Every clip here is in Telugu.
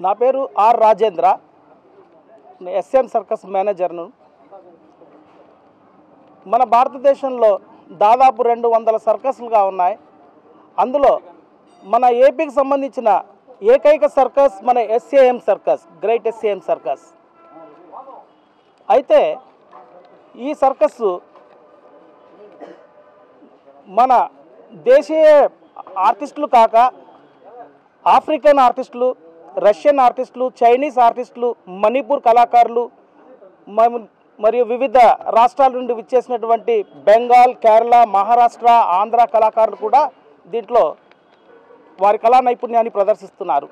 నా పేరు ఆర్ రాజేంద్ర, ఎస్ఎం సర్కస్ మేనేజర్ను. మన భారతదేశంలో దాదాపు 200 సర్కస్లుగా ఉన్నాయి. అందులో మన ఏపీకి సంబంధించిన ఏకైక సర్కస్ మన SAM circus, great SAM circus. అయితే ఈ సర్కస్సు మన దేశీయ ఆర్టిస్టులు కాక ఆఫ్రికన్ ఆర్టిస్టులు, రష్యన్ ఆర్టిస్టులు, చైనీస్ ఆర్టిస్టులు, మణిపూర్ కళాకారులు మరియు వివిధ రాష్ట్రాల నుండి విచ్చేసినటువంటి బెంగాల్, కేరళ, మహారాష్ట్ర, ఆంధ్ర కళాకారులు కూడా దీంట్లో వారి కళా నైపుణ్యాన్ని ప్రదర్శిస్తున్నారు.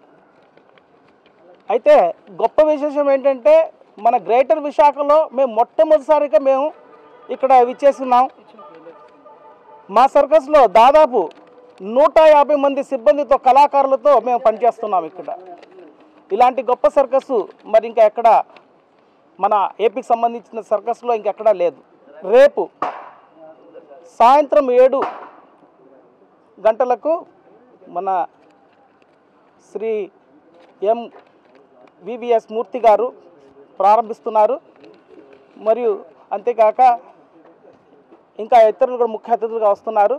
అయితే గొప్ప విశేషం ఏంటంటే మన గ్రేటర్ విశాఖలో మేము మొట్టమొదటిసారిగా మేము ఇక్కడ విచ్చేస్తున్నాం. మా సర్కస్లో దాదాపు 150 మంది సిబ్బందితో, కళాకారులతో మేము పనిచేస్తున్నాం ఇక్కడ. ఇలాంటి గొప్ప సర్కస్సు మరి ఇంకా ఎక్కడ మన ఏపీకి సంబంధించిన సర్కస్లో ఇంకెక్కడా లేదు. రేపు సాయంత్రం 7 గంటలకు మన శ్రీ వివిఎస్ మూర్తి గారు ప్రారంభిస్తున్నారు. మరియు అంతేకాక ఇంకా ఇతరులు కూడా ముఖ్య అతిథులుగా వస్తున్నారు.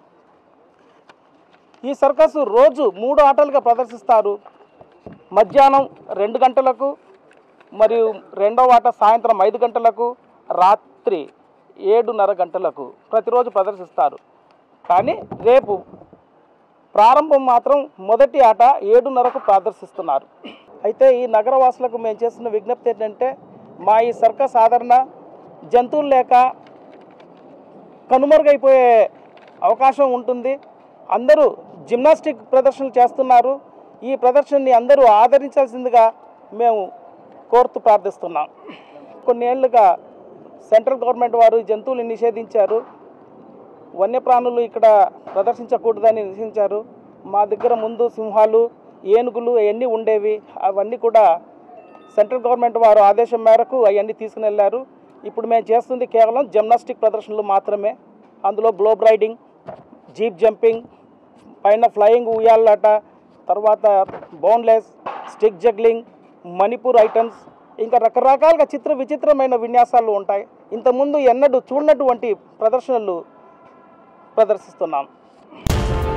ఈ సర్కస్ రోజు 3 ఆటలుగా ప్రదర్శిస్తారు. మధ్యాహ్నం 2 గంటలకు, మరియు రెండవ ఆట సాయంత్రం 5 గంటలకు, రాత్రి 7:30 గంటలకు ప్రతిరోజు ప్రదర్శిస్తారు. కానీ రేపు ప్రారంభం మాత్రం మొదటి ఆట 7:30కు ప్రదర్శిస్తున్నారు. అయితే ఈ నగరవాసులకు మేము చేస్తున్న విజ్ఞప్తి ఏంటంటే, మా ఈ సర్కస్ ఆదరణ జంతువులు లేక కనుమరుగైపోయే అవకాశం ఉంటుంది. అందరూ జిమ్నాస్టిక్ ప్రదర్శనలు చేస్తున్నారు. ఈ ప్రదర్శనని అందరూ ఆదరించాల్సిందిగా మేము కోరుతూ ప్రార్థిస్తున్నాం. కొన్ని ఏళ్లుగా సెంట్రల్ గవర్నమెంట్ వారు జంతువులు నిషేధించారు. వన్యప్రాణులు ఇక్కడ ప్రదర్శించకూడదని నిషేధించారు. మా దగ్గర ముందు సింహాలు, ఏనుగులు అవన్నీ ఉండేవి. అవన్నీ కూడా సెంట్రల్ గవర్నమెంట్ వారు ఆదేశం మేరకు అవన్నీ తీసుకుని వెళ్ళారు. ఇప్పుడు మేము చేస్తుంది కేవలం జిమ్నాస్టిక్ ప్రదర్శనలు మాత్రమే. అందులో గ్లోబ్ రైడింగ్, జీప్ జంపింగ్, పైన ఫ్లయింగ్ ఉయ్యాలాట, తర్వాత బౌన్లెస్, స్టిక్ జగ్లింగ్, మణిపూర్ ఐటమ్స్, ఇంకా రకరకాలుగా విచిత్రమైన విన్యాసాలు ఉంటాయి. ఇంతకుముందు ఎన్నడూ చూడనటువంటి ప్రదర్శనలు ప్రదర్శిస్తున్నాం.